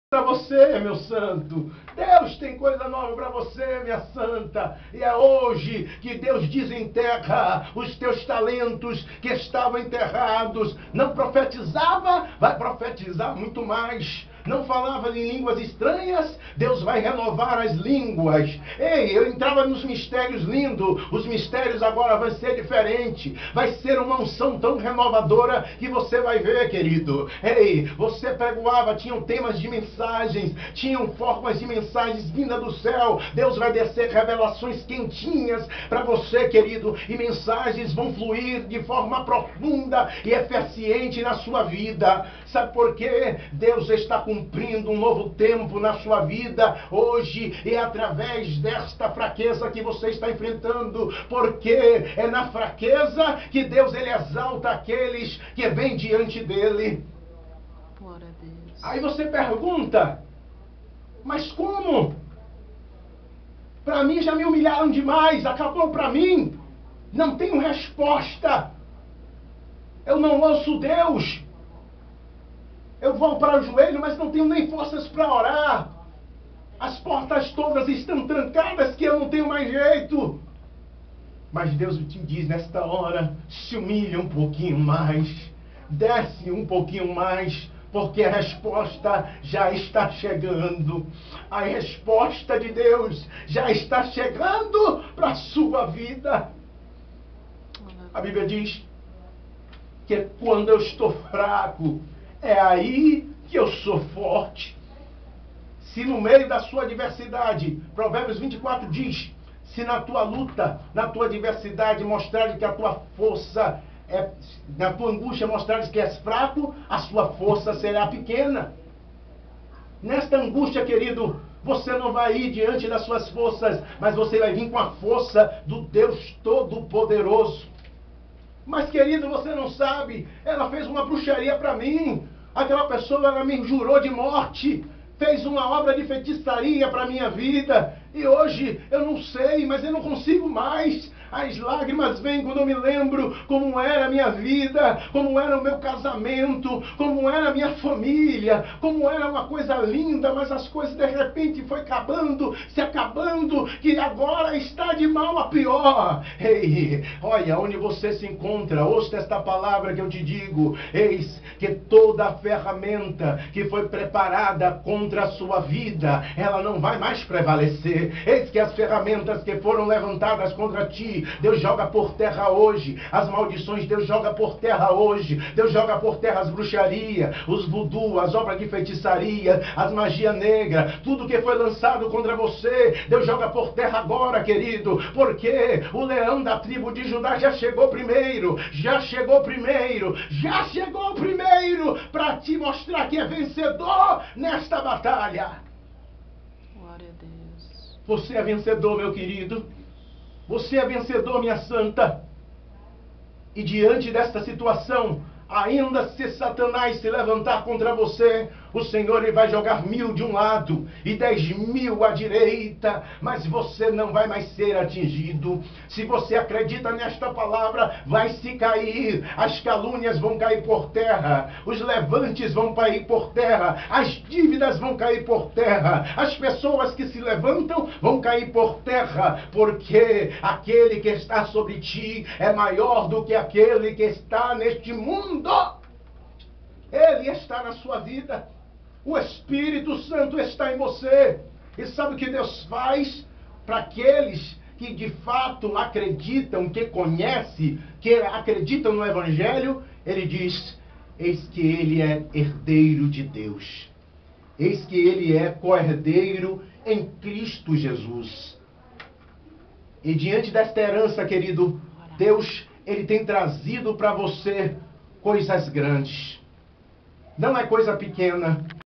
Para você, meu santo. Deus tem coisa nova para você, minha santa. E é hoje que Deus desenterra os teus talentos que estavam enterrados. Não profetizava, vai profetizar muito mais. Não falava em línguas estranhas, Deus vai renovar as línguas. Ei, eu entrava nos mistérios lindos. Os mistérios agora vão ser diferentes. Vai ser uma unção tão renovadora que você vai ver, querido. Ei, você pregoava, tinham temas de mensagens, tinham formas de mensagens vindas do céu. Deus vai descer revelações quentinhas para você, querido, e mensagens vão fluir de forma profunda e eficiente na sua vida. Sabe por quê? Deus está cumprindo um novo tempo na sua vida hoje, e é através desta fraqueza que você está enfrentando, porque é na fraqueza que Deus ele exalta aqueles que vêm diante dele. Glória a Deus. Aí você pergunta, mas como? Para mim já me humilharam demais, acabou para mim, não tenho resposta, eu não ouço Deus, eu vou para o joelho, mas não tenho nem forças para orar, as portas todas estão trancadas que eu não tenho mais jeito. Mas Deus te diz nesta hora, se humilha um pouquinho mais, desce um pouquinho mais, porque a resposta já está chegando. A resposta de Deus já está chegando para a sua vida. A Bíblia diz que quando eu estou fraco, é aí que eu sou forte. Se no meio da sua adversidade, Provérbios 24 diz, se na tua luta, na tua adversidade, mostrares que a tua força na tua angústia mostrares que és fraco, a sua força será pequena. Nesta angústia, querido, você não vai ir diante das suas forças, mas você vai vir com a força do Deus Todo-Poderoso. Mas, querido, você não sabe, ela fez uma bruxaria para mim. Aquela pessoa, ela me jurou de morte, fez uma obra de feitiçaria para a minha vida. E hoje eu não sei, mas eu não consigo mais. As lágrimas vêm quando eu me lembro como era a minha vida, como era o meu casamento, como era a minha família, como era uma coisa linda, mas as coisas de repente foi acabando, se acabando, que agora está de mal a pior. Ei, olha, onde você se encontra, ouça esta palavra que eu te digo, eis que toda a ferramenta que foi preparada contra a sua vida, ela não vai mais prevalecer. Eis que as ferramentas que foram levantadas contra ti, Deus joga por terra hoje. As maldições, Deus joga por terra hoje. Deus joga por terra as bruxarias, os voodoo, as obras de feitiçaria, as magia negra, tudo que foi lançado contra você, Deus joga por terra agora, querido, porque o leão da tribo de Judá já chegou primeiro, já chegou primeiro, já chegou primeiro para te mostrar que é vencedor nesta batalha. Glória a Deus. Você é vencedor, meu querido. Você é vencedor, minha santa. E diante desta situação, ainda se Satanás se levantar contra você, o Senhor ele vai jogar 1000 de um lado e 10.000 à direita, mas você não vai mais ser atingido. Se você acredita nesta palavra, vai se cair, as calúnias vão cair por terra, os levantes vão cair por terra, as dívidas vão cair por terra, as pessoas que se levantam vão cair por terra, porque aquele que está sobre ti é maior do que aquele que está neste mundo. Ele está na sua vida. O Espírito Santo está em você. E sabe o que Deus faz para aqueles que de fato acreditam, que conhecem, que acreditam no Evangelho? Ele diz, eis que ele é herdeiro de Deus. Eis que ele é co-herdeiro em Cristo Jesus. E diante desta herança, querido, Deus, ele tem trazido para você coisas grandes. Não é coisa pequena.